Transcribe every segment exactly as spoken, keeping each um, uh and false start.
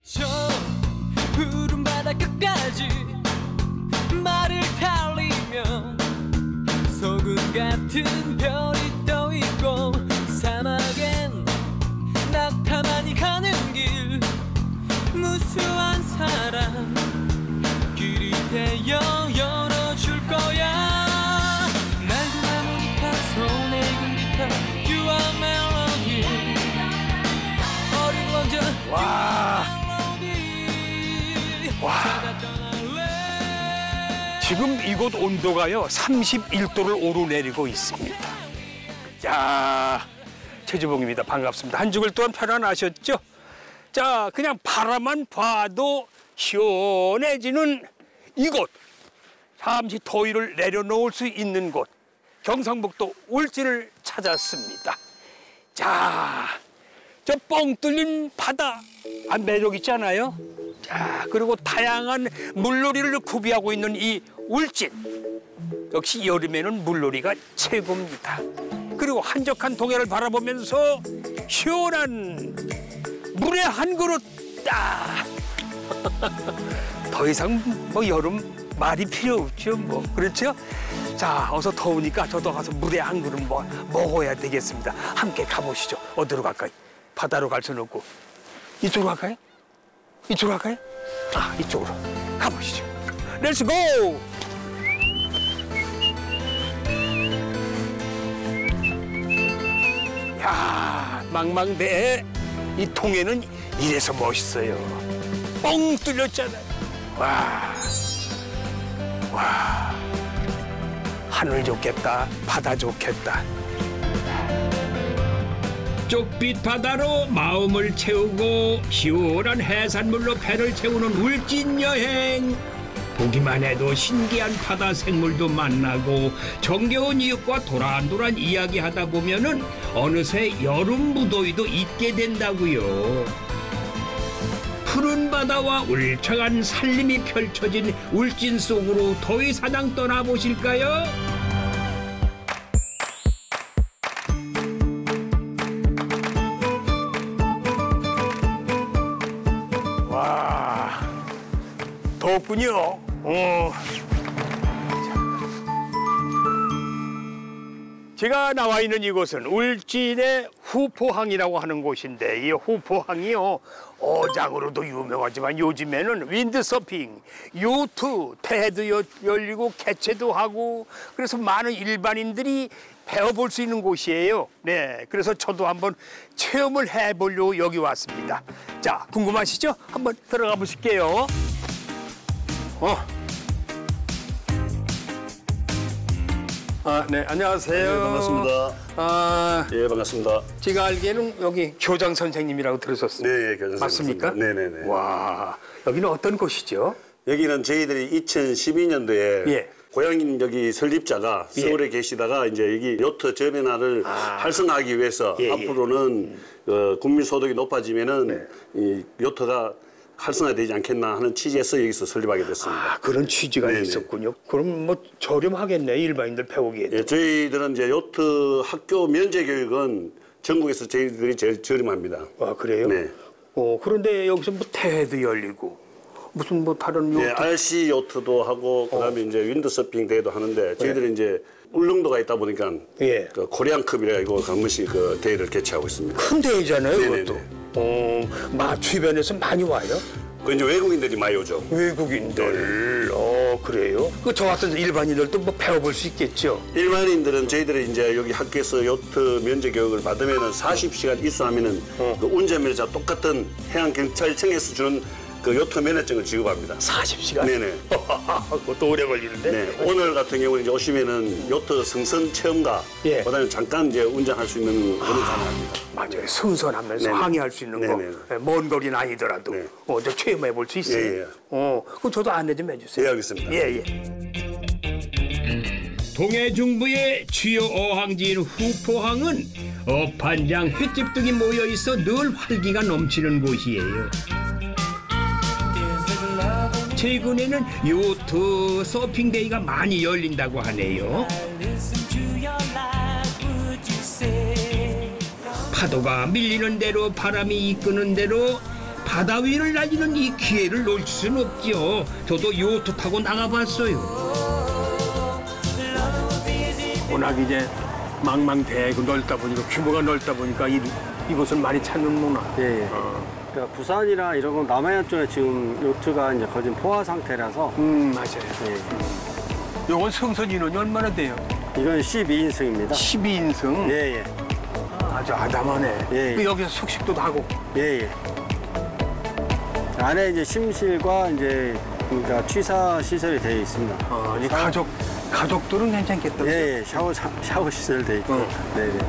저 푸른 바다 끝까지 말을 달리면 소금 같은 별이 떠 있고 사막엔 낙타만이 가는 길 무수한 사람 길이 되어 열어줄 거야 맑은 하모니카 손에 익은 기타 유아 멜로디 어린 왕자 와. 와. 지금 이곳 온도가요 삼십일 도를 오르내리고 있습니다. 자, 최주봉입니다. 반갑습니다. 한 주일 동안 편안하셨죠? 자, 그냥 바라만 봐도 시원해지는 이곳. 잠시 더위를 내려놓을 수 있는 곳. 경상북도 울진을 찾았습니다. 자, 저 뻥 뚫린 바다. 아, 매력 있잖아요. 자, 그리고 다양한 물놀이를 구비하고 있는 이 울진. 역시 여름에는 물놀이가 최고입니다. 그리고 한적한 동해를 바라보면서 시원한 물에 한 그릇 딱. 더 이상 뭐 여름 말이 필요 없죠, 뭐. 그렇죠? 자, 어서 더우니까 저도 가서 물에 한 그릇 뭐 먹어야 되겠습니다. 함께 가보시죠. 어디로 갈까요? 바다로 갈 수는 없고. 이쪽으로 갈까요? 이쪽으로 갈까요? 아, 이쪽으로 가보시죠. 렛츠 고! 야, 망망대해 이 통에는 이래서 멋있어요. 뻥 뚫렸잖아요. 와, 와, 하늘 좋겠다, 바다 좋겠다. 쪽빛 바다로 마음을 채우고 시원한 해산물로 배를 채우는 울진 여행. 보기만 해도 신기한 바다 생물도 만나고 정겨운 이웃과 도란도란 이야기하다 보면은 어느새 여름 무더위도 잊게 된다고요. 푸른 바다와 울창한 산림이 펼쳐진 울진 속으로 더위 사냥 떠나보실까요? 와, 덥군요. 어. 제가 나와 있는 이곳은 울진의 후포항이라고 하는 곳인데 이 후포항이요 어장으로도 유명하지만 요즘에는 윈드서핑, 요트, 대회도 열리고 개최도 하고 그래서 많은 일반인들이 배워볼 수 있는 곳이에요. 네, 그래서 저도 한번 체험을 해보려고 여기 왔습니다. 자, 궁금하시죠? 한번 들어가 보실게요. 어. 아, 네, 안녕하세요. 네, 반갑습니다. 아, 예, 반갑습니다. 제가 알기에는 여기 교장 선생님이라고 들었었어요. 네, 예, 교장 맞습니까? 선생님. 네, 네, 네. 와, 여기는 어떤 곳이죠? 여기는 저희들이 이천십이 년도에 예. 고향인 여기 설립자가 예. 서울에 계시다가 이제 여기 요트 저변화를 아. 활성화하기 위해서 예, 예. 앞으로는 어, 국민 소득이 높아지면은 네. 이 요트가 활성화되지 않겠나 하는 취지에서 여기서 설립하게 됐습니다. 아, 그런 취지가 네네. 있었군요. 그럼 뭐 저렴하겠네, 일반인들 배우기에도. 예, 저희들은 이제 요트 학교 면제 교육은 전국에서 저희들이 제일 저렴합니다. 아, 그래요? 네. 어, 그런데 여기서 뭐 대회도 열리고 무슨 뭐 다른 요트. 네, 알씨 요트도 하고 그다음에 이제 윈드서핑 대회도 하는데 저희들이 이제 울릉도가 있다 보니까 예. 그 코리안컵이라 이거 한 번씩 그 대회를 개최하고 있습니다. 큰 대회잖아요, 네네네. 그것도. 어, 마 주변에서 많이 와요? 그 이제 외국인들이 많이 오죠. 외국인들. 어, 그래요? 그 저 같은 일반인들도 뭐 배워볼 수 있겠죠? 일반인들은 저희들이 이제 여기 학교에서 요트 면제 교육을 받으면은 사십 시간 입수하면은 어. 그 운전면허자 똑같은 해양경찰청에서 주는 그 요트 면허증을 지급합니다. 사십 시간? 네네. 그것도 오래 걸리는데? 네, 오늘 같은 경우는 이제 오시면은 요트 승선 체험과 예. 그다음에 잠깐 이제 운전할 수 있는 그런 가능합니다. 맞아요. 승선하면서 네네. 항해할 수 있는 네네. 거. 네, 먼 거리는 아니더라도 네. 어, 저 체험해 볼 수 있어요. 예, 예. 어, 그럼 저도 안내 좀 해주세요. 예, 알겠습니다. 예, 예. 동해 중부의 주요 어항지인 후포항은 어판장, 횟집 등이 모여 있어 늘 활기가 넘치는 곳이에요. 최근에는 요트, 서핑 데이가 많이 열린다고 하네요. 파도가 밀리는 대로 바람이 이끄는 대로 바다 위를 날리는 이 기회를 놓칠 수는 없죠. 저도 요트 타고 나가봤어요. 워낙 이제 망망대해고 넓다 보니까 규모가 넓다 보니까 이, 이곳을 많이 찾는구나. 예, 예. 어. 그러니까 부산이나 이런 건 남해안 쪽에 지금 요트가 이제 거진 포화 상태라서 음 맞아요. 예. 요건 승선 인원이 얼마나 돼요? 이건 십이 인승입니다. 십이 인승. 예, 예. 아주 아담하네. 예, 예. 그 여기서 숙식도 하고. 예, 예. 안에 이제 침실과 이제 그러니까 취사 시설이 되어 있습니다. 어, 이 가족 가족들은 괜찮겠다. 예, 예. 샤워 샤, 샤워 시설 되어 있고. 어. 네, 네.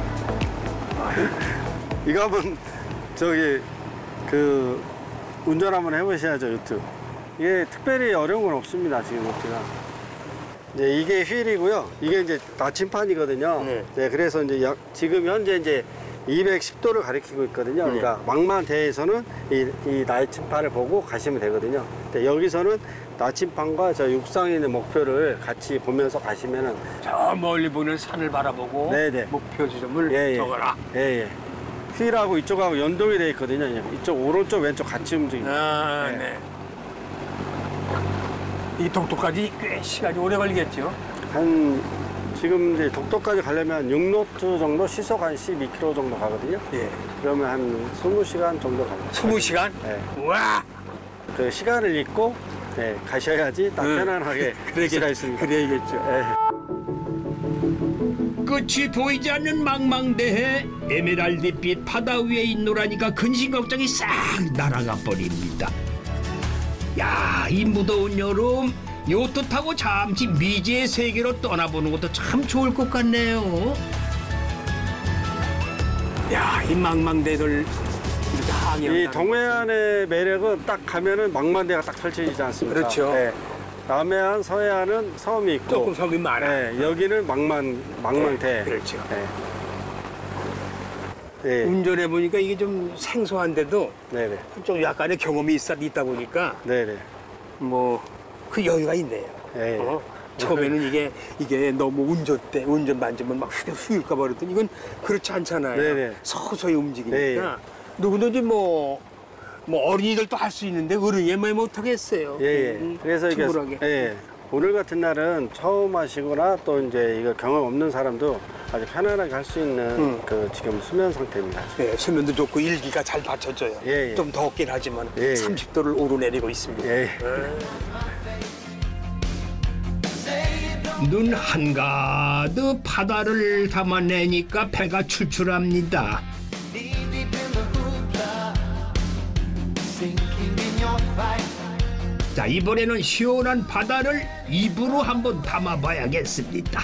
이거 한번 저기 그 운전 한번 해보셔야죠, 요트. 이게 특별히 어려운 건 없습니다, 지금 요트가. 네, 이게 휠이고요. 이게 이제 나침판이거든요. 네. 네, 그래서 이제 약- 지금 현재 이제 이백십 도를 가리키고 있거든요. 네. 그러니까 망만대에서는 이, 이 나침판을 보고 가시면 되거든요. 근데 여기서는 나침판과 저 육상에 있는 목표를 같이 보면서 가시면은 저 멀리 보는 산을 바라보고 네네. 목표 지점을 예, 예. 적어라. 예, 예. 휠하고 이쪽하고 연동이 되어 있거든요. 이쪽 오른쪽 왼쪽 같이 움직입니다. 아, 네. 네. 이 독도까지 꽤 시간이 오래 걸리겠죠. 한 지금 이제 독도까지 가려면 육 노트 정도 시속 한 십이 킬로미터 정도 가거든요. 예. 그러면 한 이십 시간 정도 갑니다. 스무 시간? 네. 와! 그 시간을 잊고 네, 가셔야지 딱 응. 편안하게 갈 수가 있습니다. 그래야겠죠. 네. 끝이 보이지 않는 망망대해 에메랄드빛 바다 위에 있노라니까 근심 걱정이 싹 날아가 버립니다. 야, 이 무더운 여름 요트 타고 잠시 미지의 세계로 떠나보는 것도 참 좋을 것 같네요. 야, 이 망망대들 이렇게 항해. 이 동해안의 매력은 딱 가면은 망만대가 딱 펼쳐지지 않습니까? 그렇죠. 네. 남해안, 서해안은 섬이 있고 조금 섬이 많아. 네, 여기는 망만, 망망대. 네, 그렇죠. 네. 네. 운전해 보니까 이게 좀 생소한데도 네네. 좀 약간의 경험이 있다, 있다 보니까 네네. 뭐 그 여유가 있네요. 네. 어? 처음에는 이게 이게 너무 운전 때 운전 만지면 막 휘- 휘을까 봐 그랬더니 이건 그렇지 않잖아요. 네네. 서서히 움직이니까 네. 누구든지 뭐, 뭐 어린이들도 할 수 있는데 어른이 왜 못하겠어요. 예, 예. 음, 그래서 이게 튜블하게. 예. 오늘 같은 날은 처음 하시거나 또 이제 이거 경험 없는 사람도 아주 편안하게 할 수 있는 음. 그 지금 수면 상태입니다. 예, 수면도 좋고 일기가 잘 받쳐져요. 예, 예. 좀 덥긴 하지만 예, 예. 삼십 도를 오르내리고 있습니다. 예. 눈 한가득 바다를 담아내니까 배가 출출합니다. 자, 이번에는 시원한 바다를 입으로 한번 담아봐야겠습니다.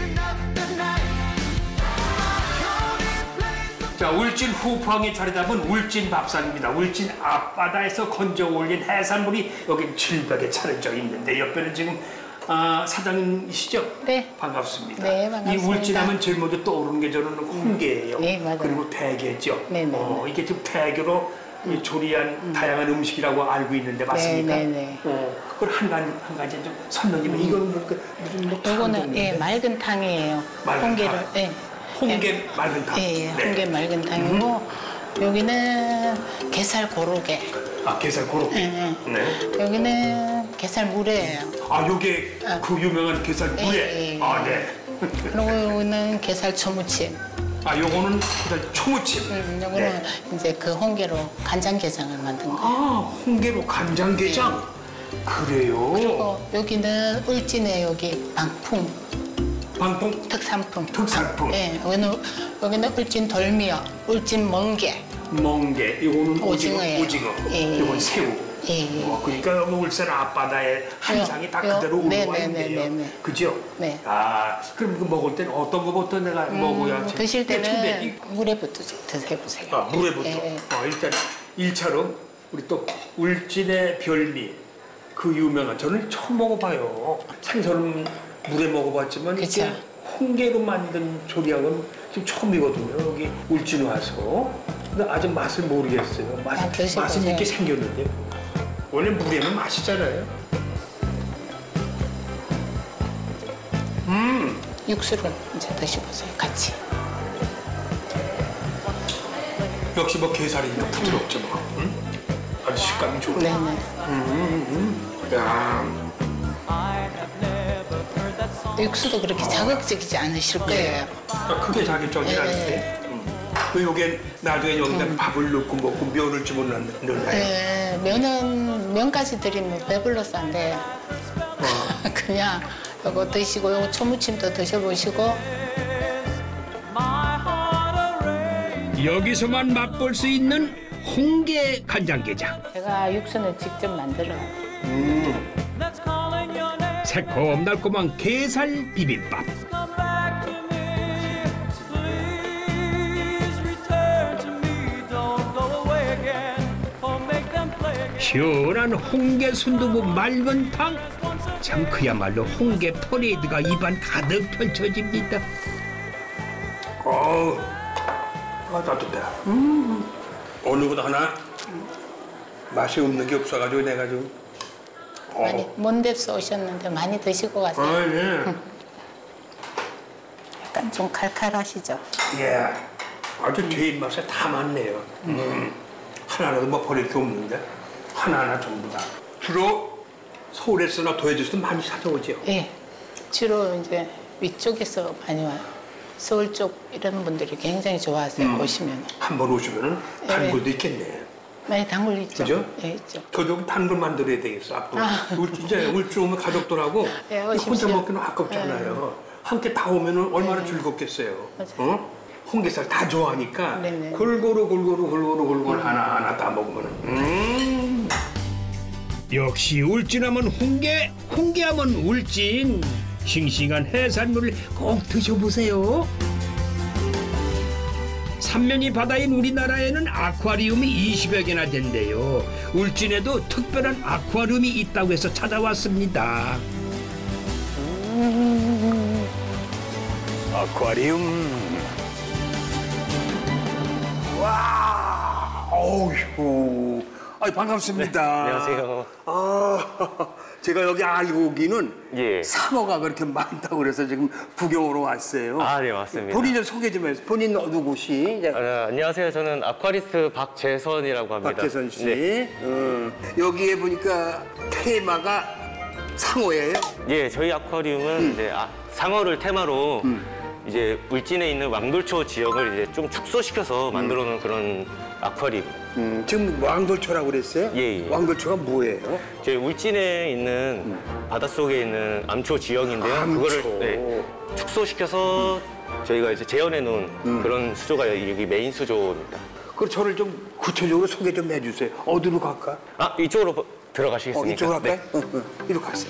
자, 울진 후포항에 자리 잡은 울진 밥상입니다. 울진 앞바다에서 건져 올린 해산물이 여기 칠백에 차려져 있는데 옆에는 지금 아, 사장님이시죠? 네. 반갑습니다. 네, 반갑습니다. 이 울진하면 제일 먼저 떠오르는 게 저는 홍게예요. 네, 맞아요. 그리고 대게죠. 네, 네, 어, 이게 지금 대게로 이 조리한 다양한 음식이라고 알고 있는데 맞습니까? 네, 네. 어, 그걸 한 가지 한 가지 좀 설명해주면 이건 뭐 그, 무슨 뭐 요거는 탕 예, 종류인데? 맑은 탕이에요. 맑은 홍게를 탕. 예. 홍게 맑은 탕. 예, 예, 네. 홍게 맑은 탕이고 여기는 게살 고로게. 아, 게살 고로케. 예, 예. 네. 여기는 게살 물회예요. 아, 요게 아. 그 유명한 게살 물회. 예, 예, 아, 예. 네. 그리고 여기는 게살 초무침. 아, 요거는 게살 초무침. 음, 요거는 네. 이제 그 홍게로 간장게장을 만든 거예요. 아, 홍게로 간장게장. 그래요. 어, 여기는 울진의 여기 방풍 방풍 특산품. 특산품. 예, 여기는 여기는 울진 돌미역, 울진 멍게. 멍게. 요거는 오징어. 오징어예요. 오징어. 예. 요건 새우. 예, 예. 어, 그러니까 울산 앞바다의 한상이 딱 요, 그대로 네, 우러와 네, 네, 있네요. 네, 네. 그죠? 네. 아, 그럼 그 먹을 때는 어떤 거부터 내가 먹어야 음, 지- 드실 근데 때는 이- 물에부터 드셔보세요. 아, 물에부터. 예, 예. 어, 일단 일차로 우리 또 울진의 별미 그 유명한 저는 처음 먹어봐요. 생선은 물에 먹어봤지만 그쵸. 이게 홍게로 만든 조리한 건 지금 처음이거든요. 여기 울진 와서. 근데 아직 맛을 모르겠어요. 맛, 아, 드셔보세요. 맛은 이렇게 생겼는데 원래 물에는 맛이잖아요. 육수를 이제 드셔보세요. 같이. 역시 뭐 게살이니까 부드럽죠 뭐. 응? 아주 식감이 좋네. 네네. 야, 육수도 그렇게 자극적이지 않으실 거예요. 그러니까 크게 자극적이 네. 않은데. 그 요게 나중에 여기다 밥을 넣고 먹고 면을 집어넣나요? 네, 면은 면까지 드리면 배불러서 안 돼요. 그냥 이거 드시고 요거 초무침도 드셔보시고. 여기서만 맛볼 수 있는 홍게 간장게장. 제가 육수는 직접 만들어요. 새콤달콤한 게살 비빔밥. 시원한 홍게 순두부 맑은 탕. 참 그야말로 홍게 퍼레이드가 입안 가득 펼쳐집니다. 어우, 아, 따뜻해. 음. 오늘보다 하나 맛이 없는 게 없어가지고 내가지고. 많이 먼 데서 오셨는데 많이 드시고 가세요. 아, 예. 약간 좀 칼칼하시죠? 예. 아주 제 입맛에 다 맞네요. 음. 하나라도 뭐 버릴 게 없는데 하나하나 전부 다. 주로 서울에서나 도해에서도 많이 찾아오죠. 예. 주로 이제 위쪽에서 많이 와요. 서울 쪽 이런 분들이 굉장히 좋아하세요. 음. 오시면. 한 번 오시면은 예. 단골도 있겠네. 많이 단골 있죠? 그죠? 예, 있죠. 저도 여기 단골 만들어야 되겠어 앞으로. 아. 우리 진짜 울주 오면 가족들하고 예, 혼자 오십시오. 먹기는 아깝잖아요. 함께 다 오면은 얼마나 즐겁겠어요. 맞아요. 어? 홍게살 다 좋아하니까 네네. 골고루 골고루 골고루 골고루 하나 하나 다 먹으면은. 음. 역시 울진하면 홍게, 홍게하면 울진. 싱싱한 해산물을 꼭 드셔보세요. 삼면이 바다인 우리나라에는 아쿠아리움이 이십여 개나 된대요. 울진에도 특별한 아쿠아리움이 있다고 해서 찾아왔습니다. 음. 아쿠아리움. 와, 어우, 아 반갑습니다. 네, 안녕하세요. 아, 제가 여기 알고 오기는 예. 상어가 그렇게 많다고 그래서 지금 구경으로 왔어요. 아, 네, 맞습니다. 본인을 소개 좀 해주세요. 본인 누구시? 이제 아, 네, 안녕하세요. 저는 아쿠아리스트 박재선이라고 합니다. 박재선 씨. 네. 어, 여기에 보니까 테마가 상어예요? 예, 저희 아쿠아리움은 이제 아, 상어를 테마로 이제 울진에 있는 왕돌초 지역을 이제 좀 축소시켜서 만들어 놓은 그런 아쿠아리움. 음, 지금 왕돌초라고 그랬어요? 예, 예. 왕돌초가 뭐예요? 저희 울진에 있는 바닷속에 있는 암초 지역인데요. 암초. 그거를 네, 축소시켜서 저희가 이제 재현해 놓은 그런 수조가 여기 메인 수조입니다. 그 저를 좀 구체적으로 소개 좀 해주세요. 어디로 갈까? 아, 이쪽으로 어, 들어가시겠습니까? 이쪽으로 갈까요? 네. 응, 응. 이리로 가세요.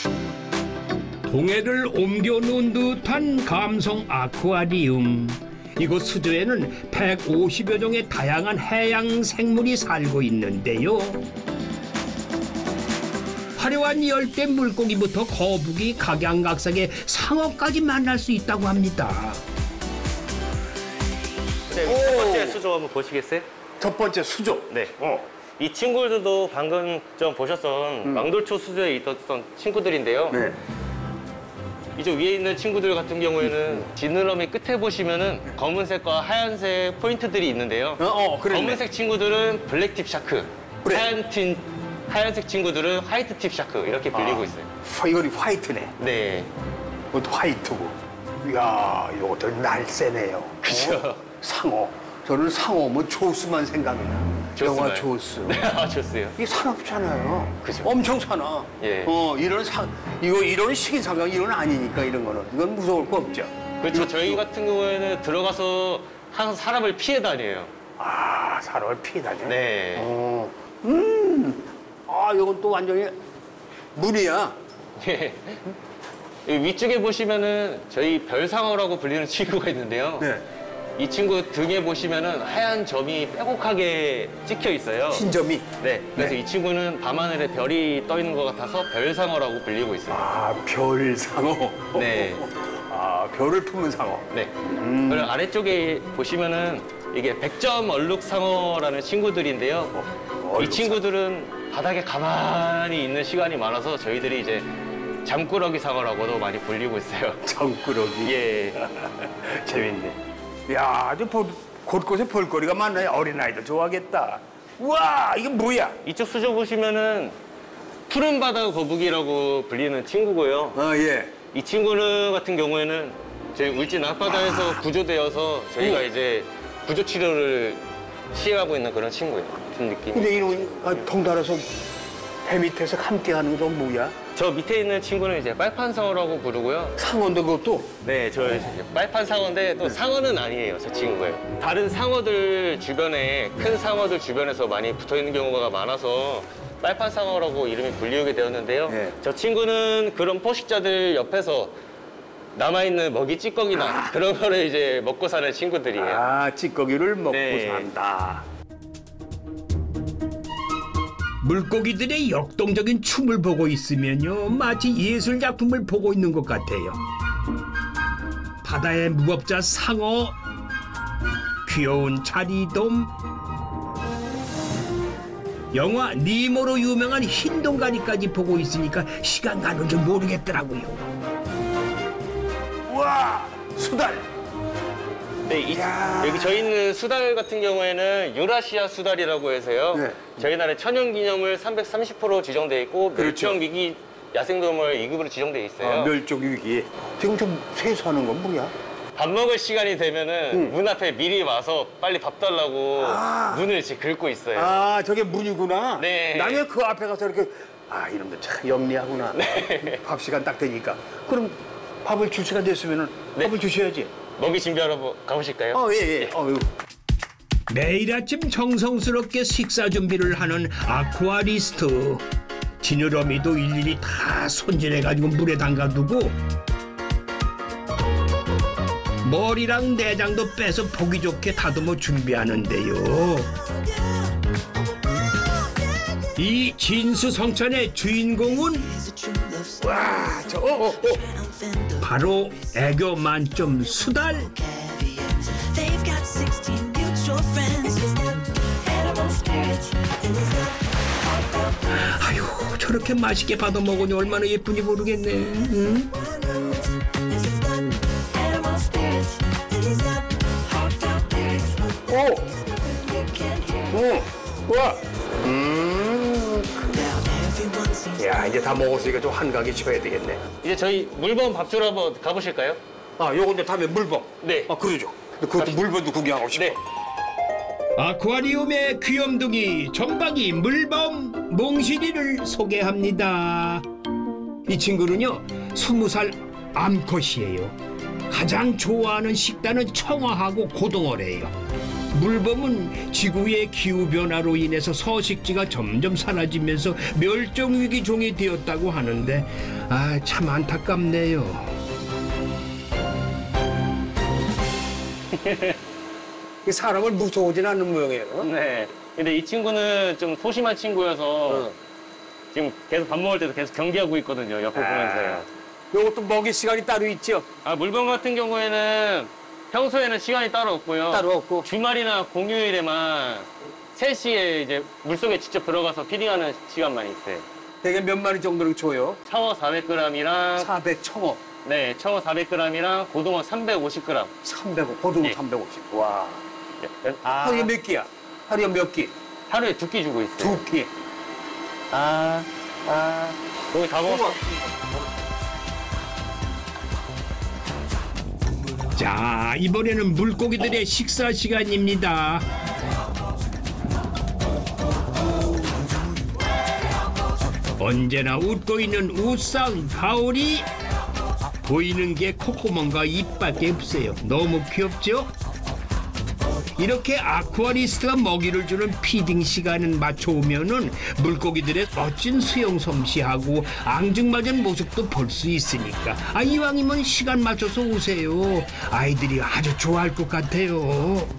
동해를 옮겨놓은 듯한 감성 아쿠아리움. 이곳 수조에는 백오십여 종의 다양한 해양 생물이 살고 있는데요. 화려한 열대 물고기부터 거북이, 각양각색의 상어까지 만날 수 있다고 합니다. 네, 첫 번째 수조 한번 보시겠어요? 첫 번째 수조. 네. 어. 이 친구들도 방금 좀 보셨던 왕돌초 수조에 있었던 친구들인데요. 네. 이쪽 위에 있는 친구들 같은 경우에는 지느러미 끝에 보시면은 검은색과 하얀색 포인트들이 있는데요. 어, 어 그래. 검은색 친구들은 블랙팁 샤크, 그래. 하얀 틴, 하얀색 친구들은 화이트팁 샤크 이렇게 불리고 있어요. 화, 이거는 화이트네. 네. 이것도 화이트고. 이야, 이것도 날쌔네요. 그죠. 어? 상어. 저는 상어면 조스만 생각이 나. 영화 조스. 네, 아, 조스요. 이게 사납잖아요. 그죠. 엄청 사나. 예. 어, 이런 상, 이거, 이런 식인상각, 이런 아니니까, 이런 거는. 이건 무서울 거 없죠. 그렇죠. 이거- 저희 같은 경우에는 들어가서 항상 사람을 피해 다녀요. 아, 사람을 피해 다녀. 네. 어. 음. 아, 이건 또 완전히 물이야. 예. 이 위쪽에 보시면은 저희 별상어라고 불리는 친구가 있는데요. 네. 이 친구 등에 보시면은 하얀 점이 빼곡하게 찍혀 있어요. 흰점이. 네. 그래서 네. 이 친구는 밤하늘에 별이 떠 있는 것 같아서 별상어라고 불리고 있어요. 아, 별상어. 네. 아, 별을 품은 상어. 네. 그리고 아래쪽에 보시면은 이게 백점 얼룩상어라는 친구들인데요. 이 얼룩상어. 친구들은 바닥에 가만히 있는 시간이 많아서 저희들이 이제 잠꾸러기 상어라고도 많이 불리고 있어요. 장꾸러기. 예. 재밌네. 야, 아주 볼, 곳곳에 볼거리가 많네. 어린아이들 좋아하겠다. 우와, 이게 뭐야? 이쪽 수조 보시면은 푸른 바다 거북이라고 불리는 친구고요. 아, 예. 이 친구는 같은 경우에는 저희 울진 앞바다에서 아. 구조되어서 저희가 예. 이제 구조 치료를 시행하고 있는 그런 친구예요. 같은 느낌. 근데 이런 아, 덩달아서 배 밑에서 함께하는 건 뭐야? 저 밑에 있는 친구는 이제 빨판상어라고 부르고요. 상어인데 그것도? 네, 저 빨판상어인데 또 상어는 아니에요, 저 친구예요. 다른 상어들 주변에, 큰 상어들 주변에서 많이 붙어 있는 경우가 많아서 빨판상어라고 이름이 불리우게 되었는데요. 네. 저 친구는 그런 포식자들 옆에서 남아있는 먹이 찌꺼기나 아. 그런 거를 이제 먹고 사는 친구들이에요. 아, 찌꺼기를 먹고 네. 산다. 물고기들의 역동적인 춤을 보고 있으면요, 마치 예술 작품을 보고 있는 것 같아요. 바다의 무법자 상어, 귀여운 자리돔, 영화 니모로 유명한 흰 동가리까지 보고 있으니까 시간 가는 줄 모르겠더라고요. 우와, 수달. 네, 이, 여기 저희 있는 수달 같은 경우에는 유라시아 수달이라고 해서요. 네. 저희 나라의 천연기념물 삼백삼십 프로 지정돼 있고 그렇죠. 멸종위기 야생동물 이 급으로 지정돼 있어요. 아, 멸종 위기. 지금 좀 세수하는 건 뭐야? 밥 먹을 시간이 되면은 응. 문 앞에 미리 와서 빨리 밥 달라고 아. 문을 지금 긁고 있어요. 아, 저게 문이구나. 네. 나중에 그 앞에 가서 이렇게 아, 이놈들 참 영리하구나. 네. 밥 시간 딱 되니까. 그럼 밥을 줄 시간 됐으면은 네. 밥을 주셔야지. 먹이 준비하러 가보실까요? 어, 예, 예. 어유. 매일 아침 정성스럽게 식사 준비를 하는 아쿠아리스트. 지느러미도 일일이 다 손질해가지고 물에 담가두고 머리랑 내장도 빼서 보기 좋게 다듬어 준비하는데요. 이 진수성찬의 주인공은 와, 저, 어, 어, 어. 바로 애교 만점 수달. 아유, 저렇게 맛있게 받아 먹으니 얼마나 예쁜지 모르겠네. 응? 오! 오! 우와! 음. 야, 이제 다 먹었으니까 좀 한가하게 쳐야 되겠네. 이제 저희 물범 밥주러 한번 가보실까요? 아, 요거 이제 다음에 물범. 네. 아, 그러죠. 근데 그것도 물범도 구경하고 싶어. 네. 아쿠아리움의 귀염둥이 점박이 물범 몽실이를 소개합니다. 이 친구는요, 스무 살 암컷이에요. 가장 좋아하는 식단은 청어하고 고등어래요. 물범은 지구의 기후변화로 인해서 서식지가 점점 사라지면서 멸종위기 종이 되었다고 하는데 아, 참 안타깝네요. 사람을 무서워하진 않는 모양이에요. 네. 근데 이 친구는 좀 소심한 친구여서 어. 지금 계속 밥 먹을 때도 계속 경계하고 있거든요. 옆을 아. 보면서요. 요것도 먹이 시간이 따로 있죠? 아, 물범 같은 경우에는 평소에는 시간이 따로 없고요. 따로 없고. 주말이나 공휴일에만 세 시에 이제 물속에 직접 들어가서 피딩하는 시간만 있어요. 대개 몇 마리 정도를 줘요? 청어 사백 그램이랑 사백 청어. 네, 청어 사백 그램이랑 고등어 삼백오십 그램. 삼백, 고등어 예. 삼백오십. 와. 아, 하루에 몇 끼야? 하루에 몇 끼? 하루에 두 끼 주고 있어요. 두 끼. 아, 아. 여기 다 먹었어. 자, 이번에는 물고기들의 식사 시간입니다. 언제나 웃고 있는 우상 가오리. 보이는 게 콧구멍과 입밖에 없어요. 너무 귀엽죠? 이렇게 아쿠아리스트가 먹이를 주는 피딩 시간을 맞춰오면은 물고기들의 멋진 수영 솜씨하고 앙증맞은 모습도 볼 수 있으니까 아, 이왕이면 시간 맞춰서 오세요. 아이들이 아주 좋아할 것 같아요.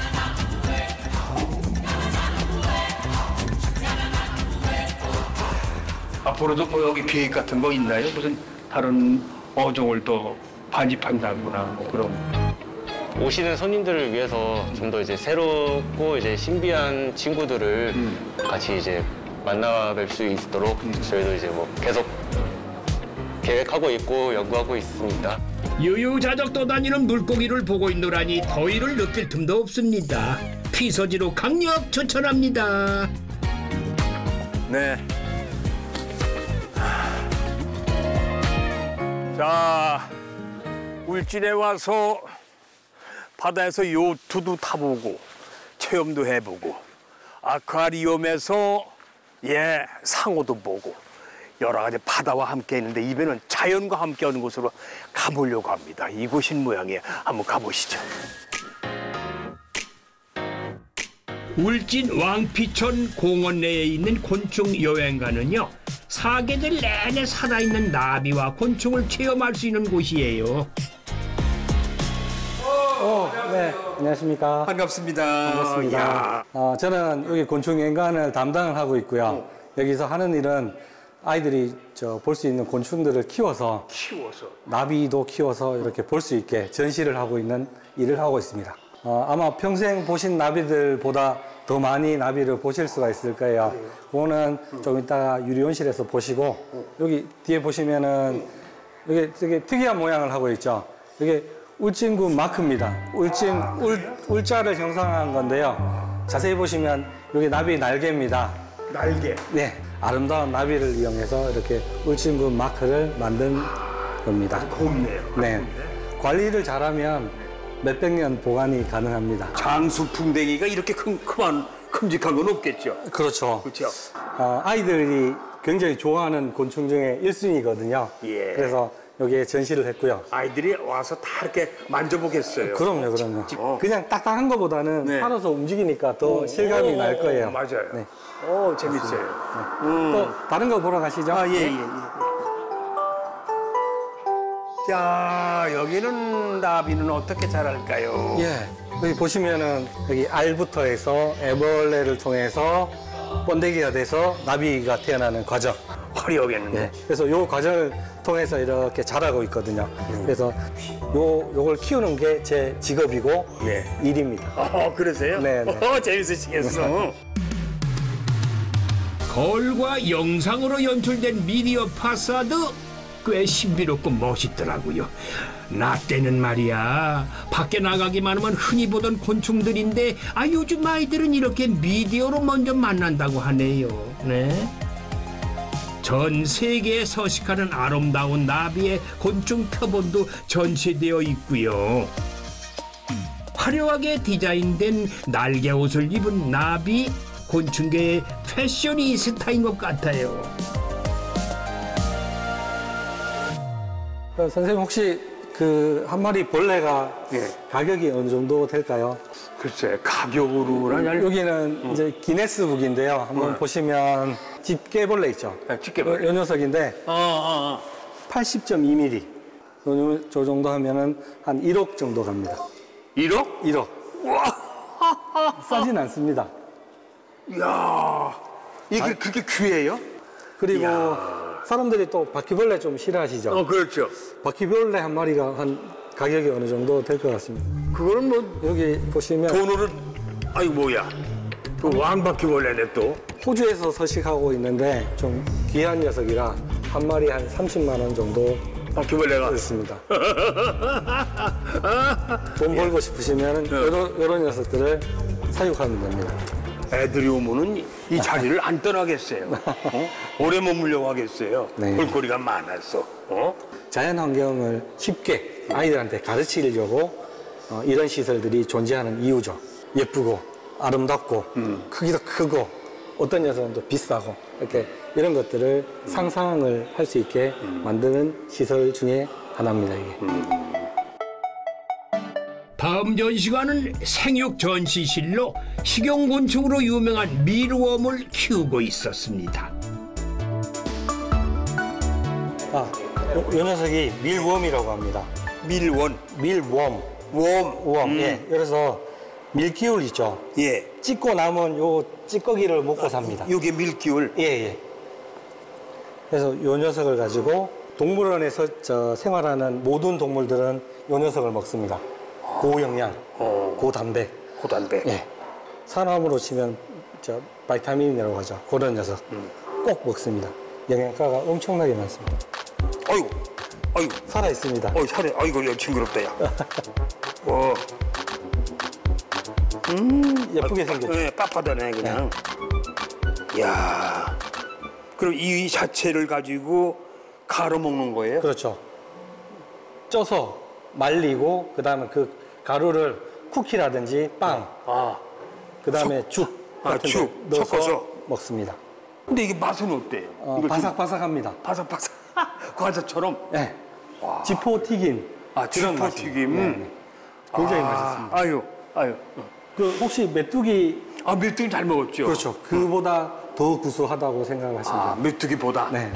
앞으로도 뭐 여기 계획 같은 거 있나요? 무슨 다른 어종을 더 반입한다거나 뭐 그런. 오시는 손님들을 위해서 좀 더 이제 새롭고 이제 신비한 친구들을 음. 같이 이제 만나 뵐 수 있도록 저희도 이제 뭐 계속 계획하고 있고 연구하고 있습니다. 유유자적 떠다니는 물고기를 보고 있노라니 더위를 느낄 틈도 없습니다. 피서지로 강력 추천합니다. 네. 자, 울진에 와서 바다에서 요트도 타보고 체험도 해보고 아쿠아리움에서 예 상어도 보고 여러 가지 바다와 함께 있는데 이번에는 자연과 함께하는 곳으로 가보려고 합니다. 이곳인 모양이에요. 한번 가보시죠. 울진 왕피천 공원 내에 있는 곤충 여행가는요, 사계절 내내 살아있는 나비와 곤충을 체험할 수 있는 곳이에요. 어, 네, 안녕하십니까. 반갑습니다. 반갑습니다. 야. 어, 저는 여기 곤충연관을 담당을 하고 있고요. 여기서 하는 일은 아이들이 저 볼 수 있는 곤충들을 키워서 키워서 나비도 키워서 이렇게 볼 수 있게 전시를 하고 있는 일을 하고 있습니다. 어, 아마 평생 보신 나비들보다 더 많이 나비를 보실 수가 있을 거예요. 그거는 좀 이따가 유리온실에서 보시고, 여기 뒤에 보시면은 이게 되게 특이한 모양을 하고 있죠. 이게 울진군 마크입니다. 울진 울, 울자를 형상한 건데요. 자세히 보시면 여기 나비 날개입니다. 날개. 네, 아름다운 나비를 이용해서 이렇게 울진군 마크를 만든 겁니다. 곱네요. 네, 관리를 잘하면 몇백 년 보관이 가능합니다. 장수풍뎅이가 이렇게 큰, 큰, 큼직한 건 없겠죠. 그렇죠. 그렇죠. 어, 아이들이 굉장히 좋아하는 곤충 중에 일 순위거든요. 예. 그래서 여기에 전시를 했고요. 아이들이 와서 다 이렇게 만져보겠어요. 그럼요, 그럼요. 어. 그냥 딱딱한 것보다는 네. 살아서 움직이니까 더 실감이 오, 날 거예요. 맞아요. 네. 오, 재밌어요. 음. 또 다른 거 보러 가시죠. 아, 예, 예, 예. 자, 여기는 나비는 어떻게 자랄까요? 예, 여기 보시면은 여기 알부터 해서 애벌레를 통해서 번데기가 돼서 나비가 태어나는 과정. 화려하겠는데. 예, 그래서 이 과정을 통해서 이렇게 자라고 있거든요. 그래서 요 요걸 키우는 게 제 직업이고 예. 일입니다. 어, 그러세요? 네, 네. 어, 재밌으시겠어. 거울과 영상으로 연출된 미디어 파사드 꽤 신비롭고 멋있더라고요. 나 때는 말이야, 밖에 나가기만 하면 흔히 보던 곤충들인데 아 요즘 아이들은 이렇게 미디어로 먼저 만난다고 하네요. 네. 전 세계에 서식하는 아름다운 나비의 곤충 표본도 전시되어 있고요. 화려하게 디자인된 날개 옷을 입은 나비, 곤충계의 패셔니스타인 것 같아요. 어, 선생님 혹시 그 한 마리 벌레가 예. 가격이 어느 정도 될까요? 글쎄, 가격으로는 여기는 이제 기네스북인데요. 한번 보시면 집게벌레 있죠. 네, 집게벌레. 요, 요 녀석인데 어, 어, 어. 팔십 점 이 밀리미터. 요, 저 정도 하면은 한 일억 정도 갑니다. 일억? 일억. 싸진 않습니다. 이야, 이게 그렇게 귀해요? 그리고 사람들이 또 바퀴벌레 좀 싫어하시죠? 어, 그렇죠. 바퀴벌레 한 마리가 한 가격이 어느 정도 될 것 같습니다. 그거는 뭐 여기 보시면 돈으로, 아이고 뭐야, 그 왕바퀴벌레네 또. 호주에서 서식하고 있는데 좀 귀한 녀석이라 한 마리 한 삼십만 원 정도 바퀴벌레가. 있습니다. 돈 벌고 싶으시면 이런, 이런 녀석들을 사육하면 됩니다. 애들이 오면은 이 자리를 안 떠나겠어요. 어? 오래 머물려고 하겠어요. 네. 볼거리가 많아서. 어? 자연 환경을 쉽게 아이들한테 가르치려고 어, 이런 시설들이 존재하는 이유죠. 예쁘고 아름답고 크기도 크고 어떤 녀석은 또 비싸고 이렇게 이런 것들을 상상을 할 수 있게 만드는 시설 중에 하나입니다. 이게. 다음 전시관은 생육 전시실로 식용곤충으로 유명한 밀웜을 키우고 있었습니다. 아, 요, 요 녀석이 밀웜이라고 합니다. 밀원. 밀웜. 웜. 웜. 예. 그래서 밀기울 있죠. 예. 찢고 남은 요 찌꺼기를 먹고 삽니다. 요게 밀기울. 예, 예. 그래서 요 녀석을 가지고 동물원에서 저 생활하는 모든 동물들은 요 녀석을 먹습니다. 고영양, 어. 고단백. 고단백. 예. 사람으로 치면 저 바이타민이라고 하죠. 그런 녀석 꼭 먹습니다. 영양가가 엄청나게 많습니다. 아이고, 아이고, 살아 있습니다. 어, 살해. 아이고, 야, 징그럽다, 야. 어. 예쁘게 생겼죠. 네, 빳빳하네 그냥. 야, 그럼 이 자체를 가지고 가루 먹는 거예요? 그렇죠. 쪄서 말리고 그다음에 그 가루를 쿠키라든지 빵, 아, 그다음에 죽 아, 같은 죽 데 넣어서 섞어서? 먹습니다. 근데 이게 맛은 어때요? 어, 이거 좀 바삭바삭합니다. 바삭바삭. 과자처럼. 네. 지포 튀김. 아, 그런 지포 맛입니다. 튀김. 네, 네. 굉장히 아, 맛있습니다. 아유, 아유. 그 혹시 메뚜기 아, 메뚜기 잘 먹었죠? 그렇죠. 그보다 더 구수하다고 생각하시면 아, 돼요. 메뚜기보다? 네.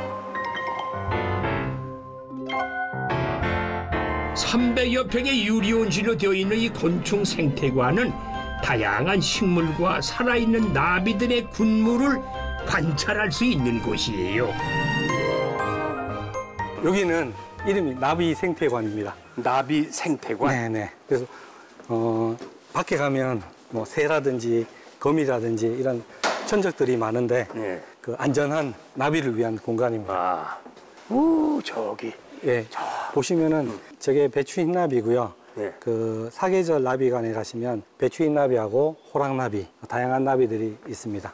삼백여 평의 유리온실로 되어 있는 이 곤충 생태관은 다양한 식물과 살아있는 나비들의 군무를 관찰할 수 있는 곳이에요. 여기는 이름이 나비 생태관입니다. 나비 생태관? 네네. 그래서 어, 밖에 가면 뭐 새라든지 거미라든지 이런 천적들이 많은데 네. 그 안전한 나비를 위한 공간입니다. 아, 오, 저기. 예, 보시면은 저게 배추 흰나비고요. 네. 그 사계절 나비관에 가시면 배추 흰나비하고 호랑나비 다양한 나비들이 있습니다.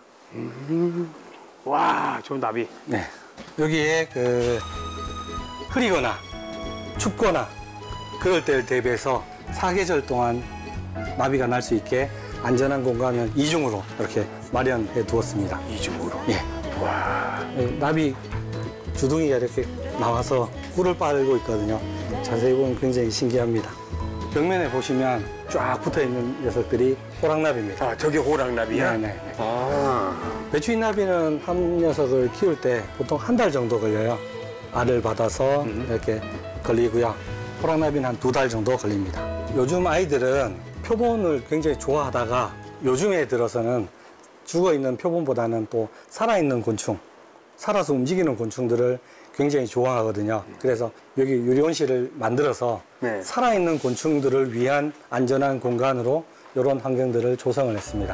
와, 저 나비. 네, 여기에 그 흐리거나 춥거나 그럴 때를 대비해서 사계절 동안 나비가 날 수 있게 안전한 공간을 이중으로 이렇게 마련해 두었습니다. 이중으로? 예. 와. 나비 주둥이가 이렇게 나와서 꿀을 빨고 있거든요. 자세히 보면 굉장히 신기합니다. 벽면에 보시면 쫙 붙어 있는 녀석들이 호랑나비입니다. 아, 저게 호랑나비야? 네네. 아. 배추흰나비는 한 녀석을 키울 때 보통 한 달 정도 걸려요. 알을 받아서 음. 이렇게 걸리고요. 호랑나비는 한 두 달 정도 걸립니다. 요즘 아이들은 표본을 굉장히 좋아하다가 요즘에 들어서는 죽어있는 표본보다는 또 살아있는 곤충, 살아서 움직이는 곤충들을 굉장히 좋아하거든요. 그래서 여기 유리온실을 만들어서 네. 살아있는 곤충들을 위한 안전한 공간으로 이런 환경들을 조성을 했습니다.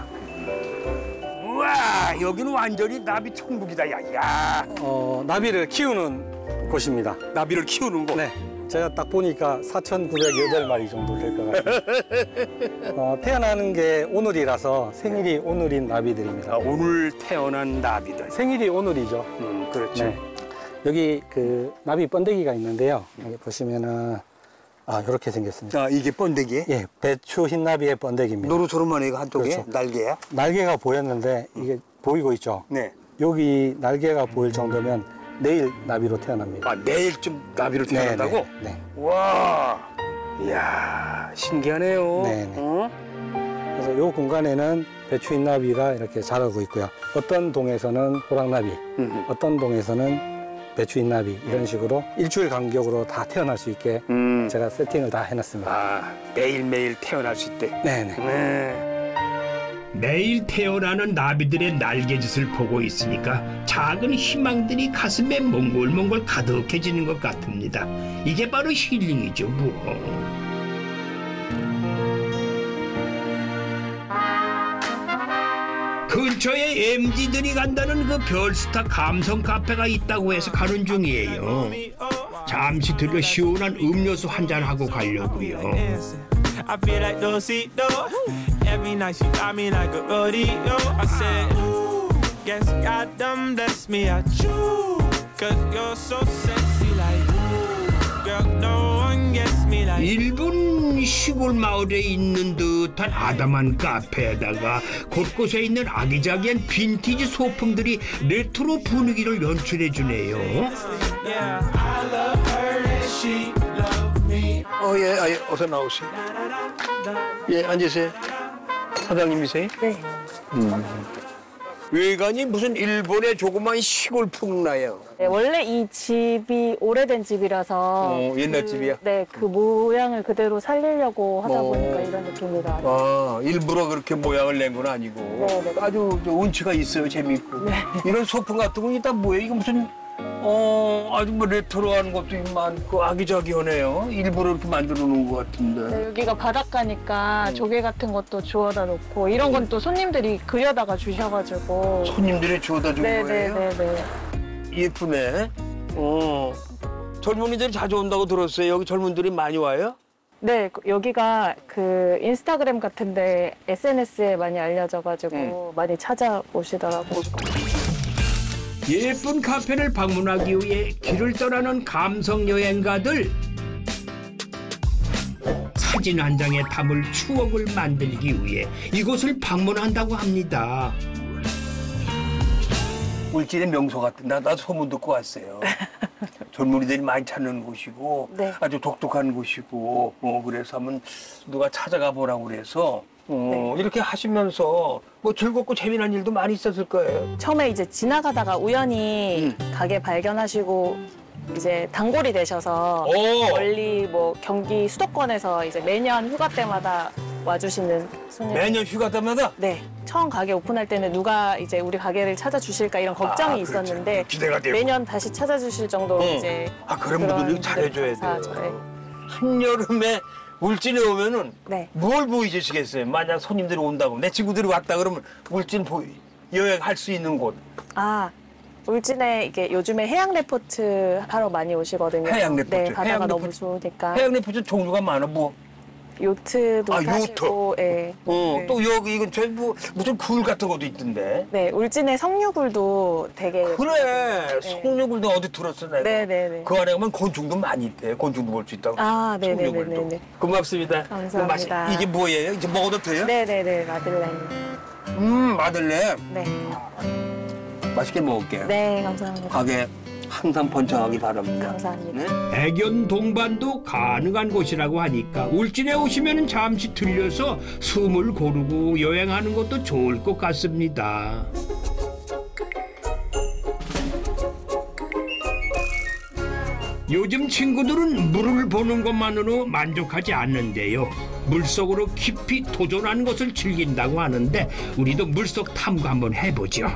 우와, 여기는 완전히 나비 천국이다, 야. 야. 어, 나비를 키우는 곳입니다. 나비를 키우는 곳? 네. 제가 딱 보니까 사천구백여덟 마리 정도 될 것 같습니다. 어, 태어나는 게 오늘이라서 생일이 오늘인 나비들입니다. 아, 오늘 태어난 나비들. 생일이 오늘이죠. 음, 그렇죠. 네. 여기 그 나비 번데기가 있는데요. 여기 보시면은 아 이렇게 생겼습니다. 아, 이게 번데기? 예, 배추 흰나비의 번데기입니다. 노릇노릇만 이거 한쪽에 그렇죠. 날개야? 날개가 보였는데 이게 보이고 있죠. 네. 여기 날개가 보일 정도면 내일 나비로 태어납니다. 아, 내일쯤 나비로 태어난다고? 네, 네, 네. 와, 이야, 신기하네요. 네, 네. 어? 그래서 이 공간에는 배추 흰나비가 이렇게 자라고 있고요. 어떤 동에서는 호랑나비, 음흠. 어떤 동에서는 배추 흰나비 이런 식으로 일주일 간격으로 다 태어날 수 있게 음. 제가 세팅을 다 해놨습니다. 아, 매일매일 태어날 수 있대. 네네. 네. 매일 태어나는 나비들의 날개짓을 보고 있으니까 작은 희망들이 가슴에 몽골몽골 가득해지는 것 같습니다. 이게 바로 힐링이죠, 뭐. 근처에 엠지들이 간다는 그 별스타 감성 카페가 있다고 해서 가는 중이에요. 잠시 들려 시원한 음료수 한잔하고 가려고요. I feel like Dosito. Every night she got me like a rodeo. I said, ooh, guess God done bless me at you. Cause you're so sexy like, ooh, girl, no one gets me like. 일본 시골 마을에 있는 듯한 아담한 카페에다가 곳곳에 있는 아기자기한 빈티지 소품들이 레트로 분위기를 연출해주네요. Yeah, I love her and she love me. 어, 예, 아, 예, 어서 나오세요. 예, 앉으세요. 사장님이세요? 네. 음. 외관이 무슨 일본의 조그만 시골 풍나요. 네, 원래 이 집이 오래된 집이라서 어, 옛날 그, 집이야? 네, 그 모양을 그대로 살리려고 하다 어. 보니까 이런 느낌이 나요. 아, 일부러 그렇게 모양을 낸 건 아니고 네, 네. 아주 저 운치가 있어요, 재밌고. 이런 소품 같은 건 일단 뭐예요? 이거 무슨 어 아주 뭐 레트로한 것도 많고 아기자기하네요. 일부러 이렇게 만들어 놓은 것 같은데. 네, 여기가 바닷가니까 조개 같은 것도 주워다 놓고 이런 건 또 손님들이 그려다가 주셔가지고. 손님들이 주워다 준 거예요? 네네네네. 예쁘네. 어 젊은이들이 자주 온다고 들었어요. 여기 젊은들이 많이 와요? 네, 그- 여기가 그 인스타그램 같은데 에스엔에스에 많이 알려져가지고 음. 많이 찾아오시더라고요. 예쁜 카페를 방문하기 위해 길을 떠나는 감성 여행가들. 사진 한 장에 담을 추억을 만들기 위해 이곳을 방문한다고 합니다. 울진의 명소 같은 나, 나 소문 듣고 왔어요. 젊은이들이 많이 찾는 곳이고 네. 아주 독특한 곳이고 어, 그래서 한번 누가 찾아가 보라고 그래서 어, 네. 이렇게 하시면서 뭐 즐겁고 재미난 일도 많이 있었을 거예요. 처음에 이제 지나가다가 우연히 가게 발견하시고 이제 단골이 되셔서 오! 멀리 뭐 경기 수도권에서 이제 매년 휴가 때마다 와주시는 손님. 매년 휴가 때마다 네. 처음 가게 오픈할 때는 누가 이제 우리 가게를 찾아주실까 이런 걱정이 아, 그렇죠. 있었는데 기대가 되고. 매년 다시 찾아주실 정도로 어. 이제 아 그런 분들이 잘해줘야 감사하죠. 돼요. 한여름에 울진에 오면은 네. 뭘 보여주시겠어요? 만약 손님들이 온다고 내 친구들이 왔다 그러면 울진 보이, 여행할 수 있는 곳. 아, 울진에 이게 요즘에 해양 레포트 하러 많이 오시거든요. 해양 레포트. 네, 바다가 해양 너무 레포트. 좋으니까. 해양 레포트 종류가 많아 뭐. 요트도 아, 타시고, 예. 어, 네. 또 여기 이건 전부 무슨 굴 같은 것도 있던데. 네, 울진의 성류굴도 되게. 그래, 송려굴도 어디 들었어 내가. 네네네. 그 안에 가면 곤충도 많이 있대. 곤충도 볼 수 있다고. 아, 송려굴도. 네네네네. 고맙습니다. 감사합니다. 맛이- 이게 뭐예요? 이제 먹어도 돼요? 네네네, 마들렌. 음, 마들렌. 네. 맛있게 먹을게요. 네, 감사합니다. 가게 항상 번창하기 바랍니다. 감사합니다. 네? 애견 동반도 가능한 곳이라고 하니까 울진에 오시면 잠시 들려서 숨을 고르고 여행하는 것도 좋을 것 같습니다. 요즘 친구들은 물을 보는 것만으로 만족하지 않는데요. 물속으로 깊이 도전하는 것을 즐긴다고 하는데 우리도 물속 탐구 한번 해보죠.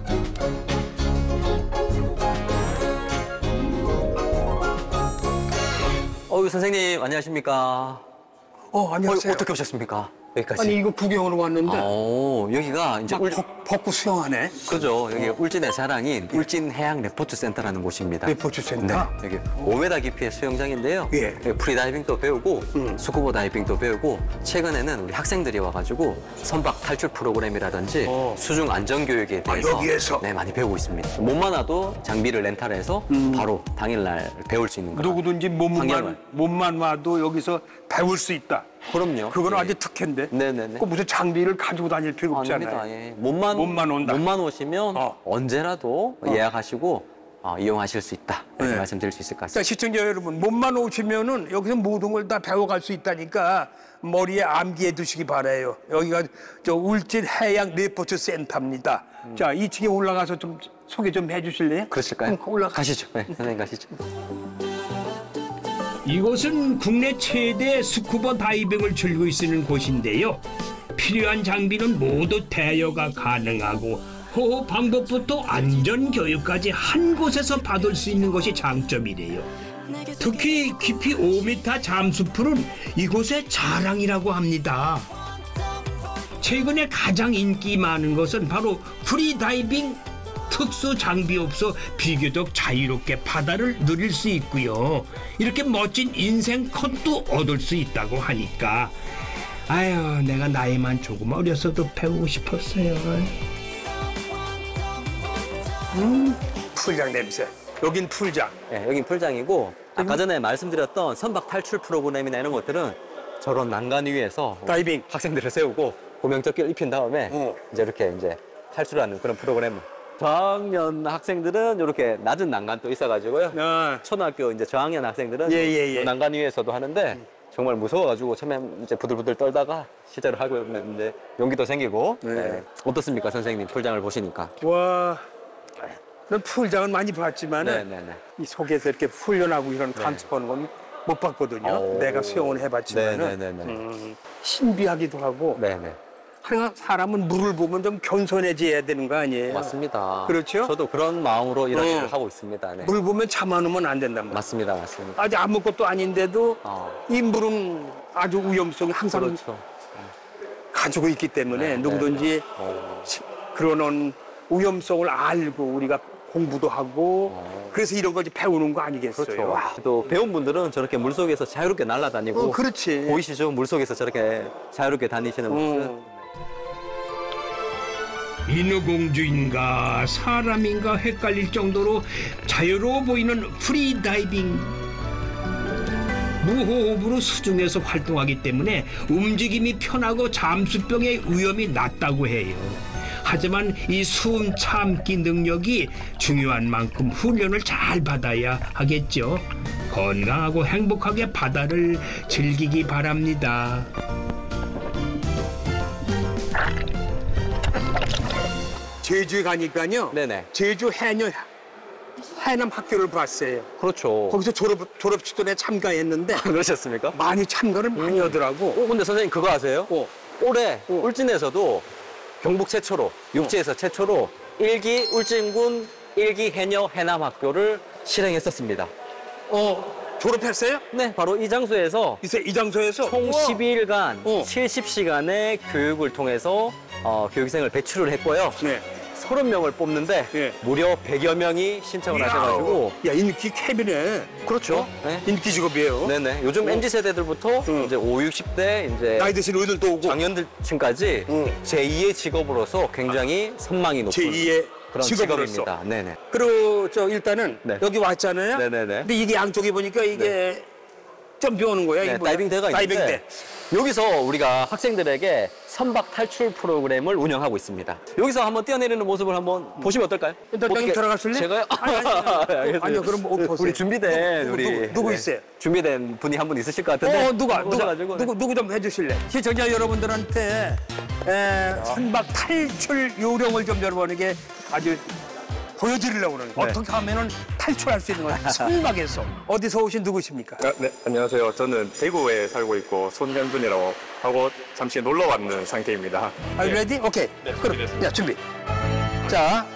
어유 선생님 안녕하십니까? 어, 안녕하세요. 어, 어떻게 오셨습니까? 여기까지. 아니, 이거 구경으로 왔는데. 어, 여기가 이제 막 울, 벗, 벗고 수영하네. 그죠. 여기 울진의 자랑인 울진 해양 레포트 센터라는 곳입니다. 레포트 센터? 네, 여기 오 미터 깊이의 수영장인데요. 예. 여기 프리다이빙도 배우고 음. 스쿠버 다이빙도 배우고 최근에는 우리 학생들이 와가지고 선박 탈출 프로그램이라든지 어. 수중 안전 교육에 아, 대해서 여기에서? 네, 많이 배우고 있습니다. 몸만 와도 장비를 렌탈해서 바로 당일날 배울 수 있는 그런 음. 누구든지 몸만, 환경을. 몸만 와도 여기서 배울 수 있다. 그럼요. 그건 예. 아주 특혜인데. 네네네. 그 무슨 장비를 가지고 다닐 필요 없잖아요. 아닙니다. 예. 몸만 몸만 온다. 몸만 오시면 어. 언제라도 예약하시고 어, 이용하실 수 있다. 이렇게 네. 말씀드릴 수 있을 것 자, 같습니다. 시청자 여러분, 몸만 오시면은 여기서 모든 걸 다 배워갈 수 있다니까 머리에 암기해 두시기 바라요. 여기가 저 울진 해양 레포트 센터입니다. 음. 자, 이 층에 올라가서 좀 소개 좀 해주실래요? 그러실까요? 응, 올라가. 가시죠. 네, 선생님 가시죠. 이곳은 국내 최대 스쿠버 다이빙을 즐길 수 있는 곳인데요. 필요한 장비는 모두 대여가 가능하고 호흡 방법부터 안전 교육까지 한 곳에서 받을 수 있는 것이 장점이래요. 특히 깊이 오 미터 잠수풀은 이곳의 자랑이라고 합니다. 최근에 가장 인기 많은 것은 바로 프리다이빙. 특수 장비 없어 비교적 자유롭게 바다를 누릴 수 있고요. 이렇게 멋진 인생 컷도 얻을 수 있다고 하니까 아유, 내가 나이만 조금 어렸어도 배우고 싶었어요. 음, 풀장 냄새. 여긴 풀장. 네, 여긴 풀장이고 아까 전에 말씀드렸던 선박 탈출 프로그램이나 이런 것들은 저런 난간 위에서 다이빙. 학생들을 세우고 구명조끼를 입힌 다음에 어. 이제 이렇게 이제 탈출하는 그런 프로그램. 저학년 학생들은 이렇게 낮은 난간 또 있어가지고요. 아, 초등학교 이제 저학년 학생들은 예, 예, 예. 난간 위에서도 하는데 정말 무서워가지고 처음에 이제 부들부들 떨다가 실제로 하고 있는데 용기도 생기고. 네. 네. 어떻습니까 선생님 풀장을 보시니까? 와, 난 풀장은 많이 봤지만은 네네네. 이 속에서 이렇게 훈련하고 이런 감습하는 건 못 봤거든요. 오. 내가 수영을 해봤지만은 네네네네. 음, 신비하기도 하고. 네네. 항상 사람은 물을 보면 좀 겸손해져야 되는 거 아니에요? 맞습니다. 그렇죠? 저도 그런 마음으로 이런 어. 일을 하고 있습니다. 네. 물 보면 참아놓으면 안 된단 말이에요. 맞습니다, 맞습니다. 아직 아무것도 아닌데도 어. 이 물은 아주 위험성이 항상 그렇죠. 가지고 있기 때문에 네, 누구든지 어. 시- 그런 위험성을 알고 우리가 공부도 하고 어. 그래서 이런 걸 이제 배우는 거 아니겠어요? 그렇죠. 또 배운 분들은 저렇게 물속에서 자유롭게 날아다니고 어, 그렇지. 보이시죠? 물속에서 저렇게 자유롭게 다니시는 모습. 음. 인어공주인가 사람인가 헷갈릴 정도로 자유로워 보이는 프리다이빙. 무호흡으로 수중에서 활동하기 때문에 움직임이 편하고 잠수병의 위험이 낮다고 해요. 하지만 이 숨 참기 능력이 중요한 만큼 훈련을 잘 받아야 하겠죠. 건강하고 행복하게 바다를 즐기기 바랍니다. 제주에 가니까요. 네네. 제주 해녀 해남 학교를 봤어요. 그렇죠. 거기서 졸업 졸업식전에 참가했는데 그러셨습니까? 많이 참가를 많이 하더라고. 어, 근데 선생님 그거 아세요? 어. 올해 울진에서도 경북 최초로, 육지에서 최초로 일기 울진군 일기 해녀 해남학교를 실행했었습니다. 어, 졸업했어요? 네, 바로 이 장소에서 이제 이 장소에서 총 우와. 십이 일간 어. 칠십 시간의 교육을 통해서 어, 교육생을 배출을 했고요. 네. 서른 명을 뽑는데 예. 무려 백여 명이 신청을 이야. 하셔가지고 야, 인기 캡이네. 그렇죠. 어? 네. 인기 직업이에요. 네네. 요즘 어. 엠지 세대들부터 응. 이제 오, 육십 대 이제 나이 드신 어른들도 오고 장년층까지 응. 제이의 직업으로서 굉장히 선망이 높은 제이의 그런 직업으로서. 직업입니다. 네네. 그리고 저 일단은 네. 여기 왔잖아요. 네네네. 근데 이게 양쪽에 보니까 이게 좀 비오는 거야. 네, 이게 뭐야? 다이빙대가 다이빙대. 있는데 여기서 우리가 학생들에게 선박 탈출 프로그램을 운영하고 있습니다. 여기서 한번 뛰어내리는 모습을 한번 보시면 어떨까요? 일단 어떻게- 형님 들어가실래? 제가요? 아니, 아니, 아니. 알겠습니다. 아니요, 그럼 옷 벗어요. 우리 준비된 누구, 우리 누구, 누구 네, 있어요? 준비된 분이 한 분 있으실 것 같은데. 어, 누가, 누가, 오셔가지고, 네. 누구, 누구 좀 해주실래? 시청자 여러분들한테 에, 선박 탈출 요령을 좀 여러분에게 아주 보여드리려고 그러는 거예요. 네. 어떻게 하면은 탈출할 수 있는 거예요. 선박에서. 어디서 오신 누구십니까? 아, 네, 안녕하세요. 저는 대구에 살고 있고 손현준이라고 하고 잠시 놀러 왔는 상태입니다. Are you ready? 오케이. 네, 그럼, 준비됐습니다. 야, 준비. 자,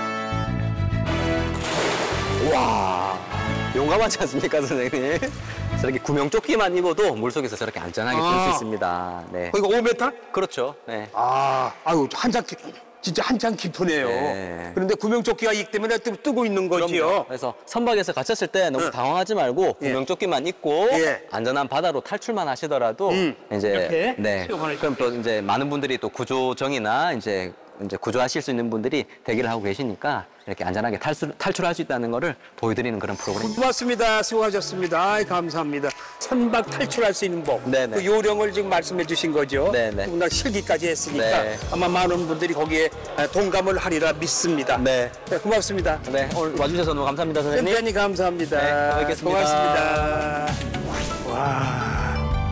와, 용감하지 않습니까, 선생님? 저렇게 구명조끼만 입어도 물속에서 저렇게 안전하게 뛸 수 아. 있습니다. 네. 거기가 오 미터? 그렇죠. 네. 아, 아유, 한참, 깊- 진짜 한참 깊으네요. 네. 그런데 구명조끼가 있기 때문에 뜨, 뜨고 있는 거지요. 그럼요. 그래서 선박에서 갇혔을 때 너무 응. 당황하지 말고 예. 구명조끼만 입고 예. 안전한 바다로 탈출만 하시더라도 음. 이제 이렇게 네. 수영을 그럼 또 이제 많은 분들이 또 구조정이나 이제 이제 구조하실 수 있는 분들이 대기를 하고 계시니까 이렇게 안전하게 탈출 탈출할 수 있다는 거를 보여드리는 그런 프로그램입니다. 고맙습니다. 수고하셨습니다. 아이, 감사합니다. 선박 탈출할 수 있는 법. 네네. 그 요령을 지금 말씀해 주신 거죠. 네네. 더군다나 실기까지 했으니까 네. 아마 많은 분들이 거기에 동감을 하리라 믿습니다. 네. 네, 고맙습니다. 네, 오늘 와주셔서 너무 감사합니다, 선생님. 대단히 감사합니다. 네, 뵙겠습니다. 고맙습니다. 와.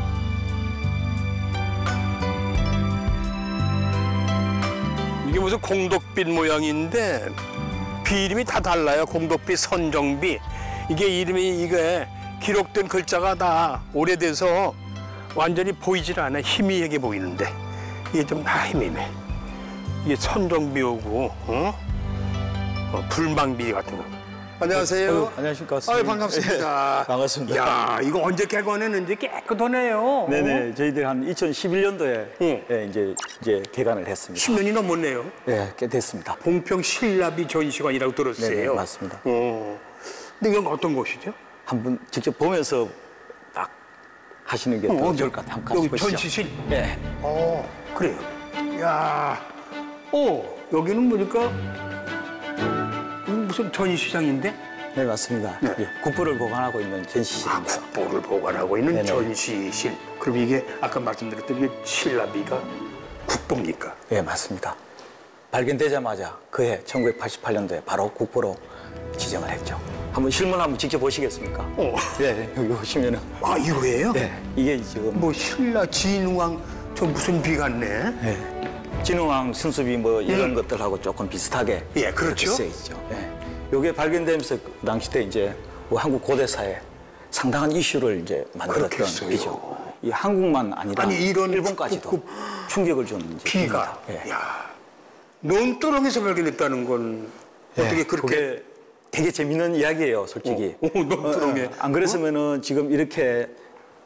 이게 무슨 공덕빛 모양인데 비 이름이 다 달라요. 공덕빛, 선정비. 이게 이름이 이게 기록된 글자가 다 오래돼서 완전히 보이질 않아. 희미하게 보이는데 이게 좀 다 희미해. 이게 선정비오고 어? 어, 불망비 같은 거. 안녕하세요. 아유, 안녕하십니까. 아유, 반갑습니다. 네, 반갑습니다. 야, 이거 언제 개관했는지 깨끗하네요. 네네, 저희들이 한 이천십일 년도에 응. 예, 이제 이제 개관을 했습니다. 십 년이 넘었네요. 예, 꽤 됐습니다. 봉평 신라비 전시관이라고 들었어요. 네네, 맞습니다. 어. 근데 이건 어떤 곳이죠? 한번 직접 보면서 딱 하시는 게 더 어, 좋을 것 같아요. 한번 여기 가보시죠. 전시실? 네. 어, 그래요. 야, 어, 여기는 보니까 이건 무슨 전시장인데? 네, 맞습니다. 네. 예, 국보를 보관하고 있는 전시실입니다. 아, 국보를 보관하고 있는 네네. 전시실. 그럼 이게 아까 말씀드렸던 이게 신라비가 국보입니까? 예, 맞습니다. 발견되자마자 그해 천구백팔십팔 년도에 바로 국보로 지정을 했죠. 한번 실물 한번 직접 보시겠습니까? 어. 네, 여기 보시면은 아, 이거예요? 네, 이게 지금 뭐 신라 진왕 저 무슨 비 같네? 네. 진흥왕 순수비 뭐 이런 음. 것들하고 조금 비슷하게 예, 그렇죠. 쓰여 있죠. 예. 요게 발견되면서 그 당시 때 이제 뭐 한국 고대사에 상당한 이슈를 이제 만들었던 그렇겠어요. 비죠. 이 한국만 아니라 아니, 이런 일본까지도 그- 충격을 준 이제 비가. 비입니다. 예. 야, 논두렁에서 발견했다는 건 예, 어떻게 그렇게? 그게 되게 재밌는 이야기예요, 솔직히. 어, 어, 논두렁에. 어, 안 그랬으면은 지금 이렇게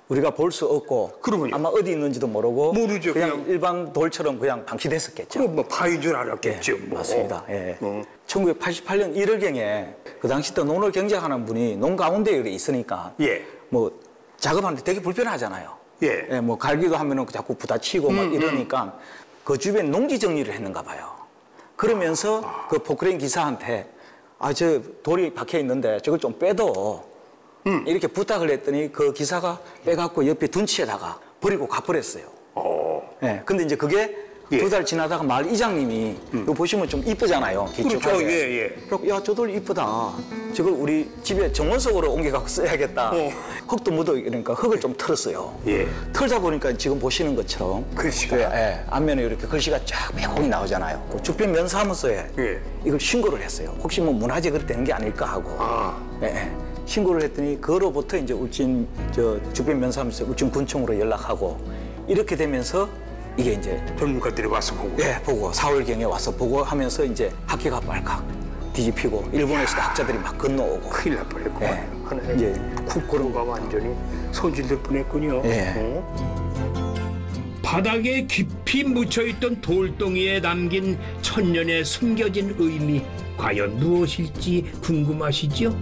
우리가 볼 수 없고 그러군요. 아마 어디 있는지도 모르고 모르죠. 그냥, 그냥. 일반 돌처럼 그냥 방치됐었겠죠. 그럼 뭐 파인 줄 알았겠죠. 예, 뭐. 맞습니다. 예. 어. 천구백팔십팔 년 일월경에 그 당시 때 논을 경작하는 분이 논 가운데에 있으니까 예. 뭐 작업하는데 되게 불편하잖아요. 예. 예, 뭐 갈기도 하면은 자꾸 부딪히고 막 음, 이러니까 그 주변 농지 정리를 했는가 봐요. 그러면서 아. 그 포크레인 기사한테 아, 저 돌이 박혀 있는데 저걸 좀 빼도 음. 이렇게 부탁을 했더니 그 기사가 빼갖고 옆에 둔치에다가 버리고 가버렸어요. 어. 예, 근데 이제 그게 예. 두 달 지나다가 마을 이장님이 이거 보시면 좀 이쁘잖아요. 그렇죠. 길쭉하게. 예, 예. 그래서 야, 저 돌 이쁘다. 저걸 우리 집에 정원석으로 옮겨갖고 써야겠다. 어. 흙도 묻어 그러니까 흙을 좀 털었어요. 예. 털다 보니까 지금 보시는 것처럼 글씨가. 예, 예, 앞면에 이렇게 글씨가 쫙 빼곡히 나오잖아요. 그 주변 면사무소에 예. 이걸 신고를 했어요. 혹시 뭐 문화재 그렇게 되는 게 아닐까 하고. 아. 예, 예. 신고를 했더니 그로부터 이제 울진 저 주변 면사무소 울진 군청으로 연락하고 이렇게 되면서 이게 이제 전문가들이 와서 보고. 예, 보고 사월경에 와서 보고 하면서 이제 학기가 빨칵 뒤집히고 일본에서도 학자들이 막 건너오고 큰일 날 뻔했구만. 예. 하나에 이제 국고로가 완전히 손질될 뻔했군요. 예. 어? 바닥에 깊이 묻혀있던 돌덩이에 담긴 천년의 숨겨진 의미, 과연 무엇일지 궁금하시죠?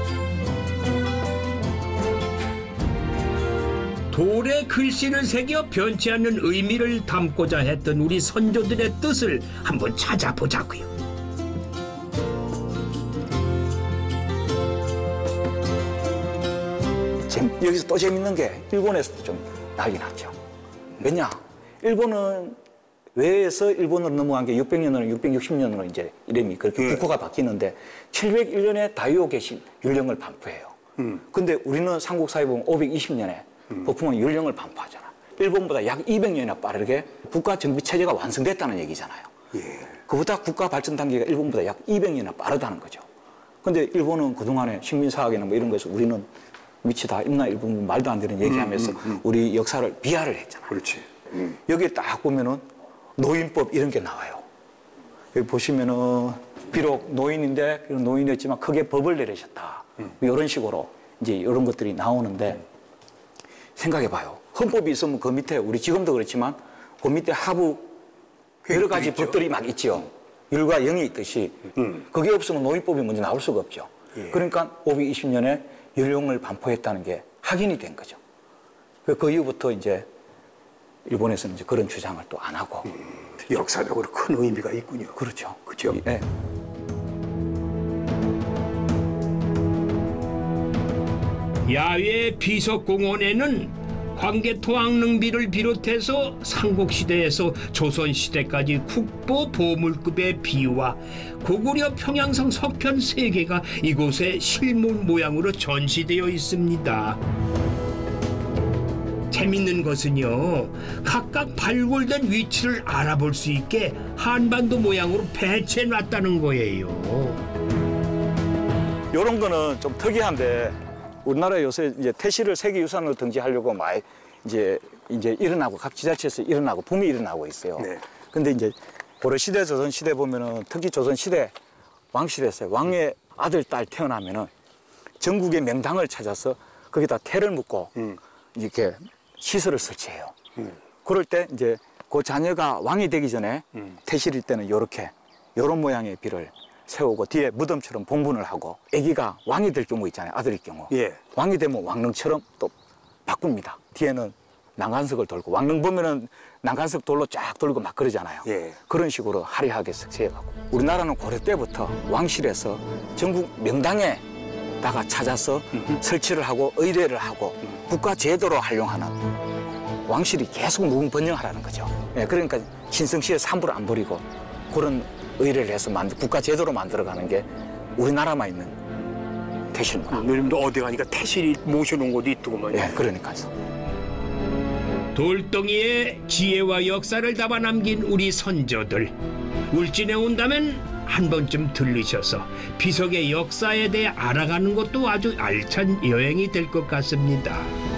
돌에 글씨를 새겨 변치 않는 의미를 담고자 했던 우리 선조들의 뜻을 한번 찾아보자고요. 여기서 또 재밌는 게 일본에서도 좀 난리 났죠. 왜냐? 일본은 외에서 일본으로 넘어간 게 육백 년으로 육백육십 년으로 이제 이름이 그렇게 예. 국호가 바뀌는데 칠백일 년에 다이오 개신 율령을 반포해요. 음. 근데 우리는 삼국사에 보면 오백이십 년에 음. 보품은 율령을 반포하잖아. 일본보다 약 이백 년이나 빠르게 국가 정비 체제가 완성됐다는 얘기잖아요. 예. 그보다 국가 발전 단계가 일본보다 약 이백 년이나 빠르다는 거죠. 근데 일본은 그동안에 식민사학이나 뭐 이런 거에서 우리는 밑이 다 있나 일본 말도 안 되는 얘기하면서 음, 음, 음. 우리 역사를 비하를 했잖아요. 그렇지. 음. 여기에 딱 보면은 노인법 이런 게 나와요. 여기 보시면은 비록 노인인데 비록 노인이었지만 크게 법을 내리셨다. 음. 이런 식으로 이제 이런 것들이 나오는데 생각해봐요. 헌법이 있으면 그 밑에 우리 지금도 그렇지만 그 밑에 하부 여러 가지 있죠. 법들이 막 있죠. 율과 영이 있듯이 음. 그게 없으면 노인법이 먼저 나올 수가 없죠. 예. 그러니까 오백이십 년에 율령을 반포했다는 게 확인이 된 거죠. 그 이후부터 이제 일본에서는 이제 그런 주장을 또 안 하고. 음. 역사적으로 큰 의미가 있군요. 그렇죠. 그죠? 예. 야외 비석공원에는 광개토왕릉비를 비롯해서 삼국시대에서 조선시대까지 국보 보물급의 비와 고구려 평양성 석편 세 개가 이곳에 실물 모양으로 전시되어 있습니다. 재밌는 것은요, 각각 발굴된 위치를 알아볼 수 있게 한반도 모양으로 배치해 놨다는 거예요. 이런 거는 좀 특이한데 우리나라 요새 이제 태실을 세계유산으로 등재하려고 많이 이제 이제 일어나고 각 지자체에서 일어나고 붐이 일어나고 있어요. 네. 근데 이제 고려 시대, 조선 시대 보면은 특히 조선 시대 왕 시대에서 왕의 아들 딸 태어나면은 전국의 명당을 찾아서 거기다 태를 묻고 음. 이렇게 시설을 설치해요. 음. 그럴 때 이제 그 자녀가 왕이 되기 전에 음. 태실일 때는 이렇게 이런 모양의 비를 세우고 뒤에 무덤처럼 봉분을 하고 아기가 왕이 될 경우 있잖아요. 아들일 경우. 예. 왕이 되면 왕릉처럼 또 바꿉니다. 뒤에는 난간석을 돌고 왕릉 보면은 난간석 돌로 쫙 돌고 막 그러잖아요. 예. 그런 식으로 화려하게 석재해가고 우리나라는 고려 때부터 왕실에서 전국 명당에다가 찾아서 음흠. 설치를 하고 의례를 하고 음. 국가 제도로 활용하는 왕실이 계속 무궁번영하라는 거죠. 예, 그러니까 신성시에 삼부를 안 버리고 그런 의례를 해서 만들, 국가 제도로 만들어가는 게 우리나라만 있는 태실 문화. 요즘도 어디 가니까 태실이 모셔놓은 곳이 있더구만요. 예, 그러니까요. 돌덩이에 지혜와 역사를 담아 남긴 우리 선조들. 울진에 온다면 한 번쯤 들르셔서 비석의 역사에 대해 알아가는 것도 아주 알찬 여행이 될 것 같습니다.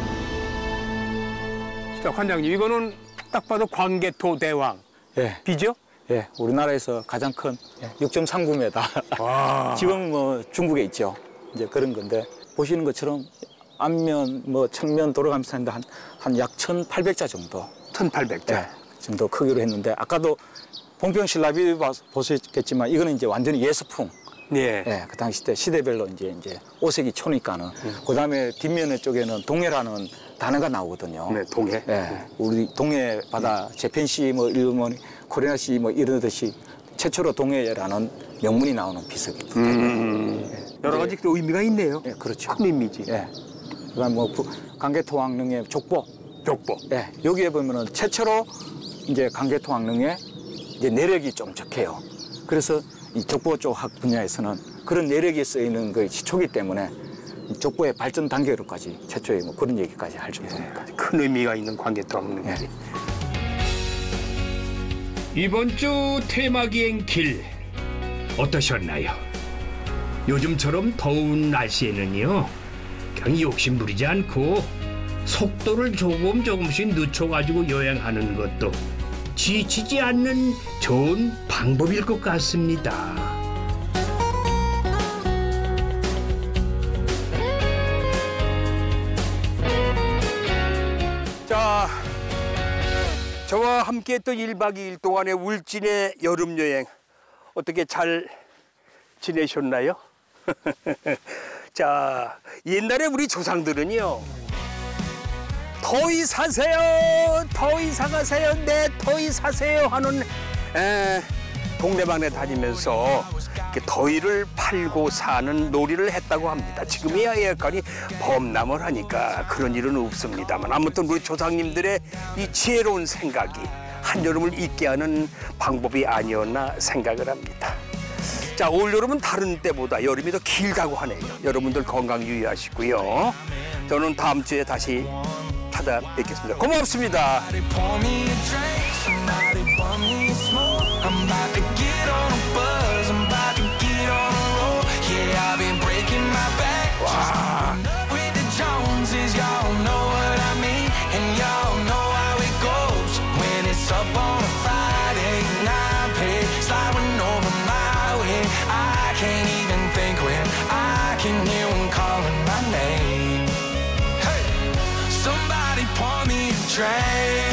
자, 관장님, 이거는 딱 봐도 광개토 대왕 예, 비죠? 예, 우리나라에서 가장 큰 육 점 삼구 미터. 와. 지금 뭐 중국에 있죠. 이제 그런 건데 보시는 것처럼 앞면, 뭐 측면 돌아가면서 했는데 한, 한 약 천팔백 자 정도. 천팔백 자. 네, 정도 크기로 했는데 아까도 봉평실 나비 보셨겠지만 이거는 이제 완전히 예수풍. 예. 네, 그 당시 때 시대별로 이제 이제 오색이 초니까는 음. 그다음에 뒷면 쪽에는 동해라는 단어가 나오거든요. 네, 동해. 네, 우리 동해 바다 네. 재팬시 뭐 일본 코리아시 뭐 이러듯이 최초로 동해라는 명문이 나오는 비석입니다. 음. 네. 여러 가지 또 의미가 있네요. 네, 그렇죠. 큰 의미지. 네. 그다음 뭐 강계토왕릉의 족보. 족보. 네, 여기에 보면은 최초로 이제 강계토왕릉에 이제 내력이 좀 적해요. 그래서 이 족보 쪽 학 분야에서는 그런 내력이 쓰이는 그 시초기 때문에 족보의 발전 단계로까지 최초에 뭐 그런 얘기까지 할 정도입니다. 네, 큰 의미가 있는 광개토왕릉이지. 네. 이번 주 테마기행 길 어떠셨나요? 요즘처럼 더운 날씨에는요, 그냥 욕심 부리지 않고 속도를 조금 조금씩 늦춰가지고 여행하는 것도 지치지 않는 좋은 방법일 것 같습니다. 자, 저와 함께 했던 일박 이일 동안의 울진의 여름여행 어떻게 잘 지내셨나요? 자, 옛날에 우리 조상들은요, 더위 사세요, 더위 사가세요, 네 더위 사세요 하는 에, 동네방네 다니면서 이렇게 더위를 팔고 사는 놀이를 했다고 합니다. 지금이야 약간이 범람을 하니까 그런 일은 없습니다만 아무튼 우리 조상님들의 이 지혜로운 생각이 한여름을 잊게 하는 방법이 아니었나 생각을 합니다. 자, 올여름은 다른 때보다 여름이 더 길다고 하네요. 여러분들 건강 유의하시고요. 저는 다음 주에 다시 찾아뵙겠습니다. 고맙습니다. 와. Train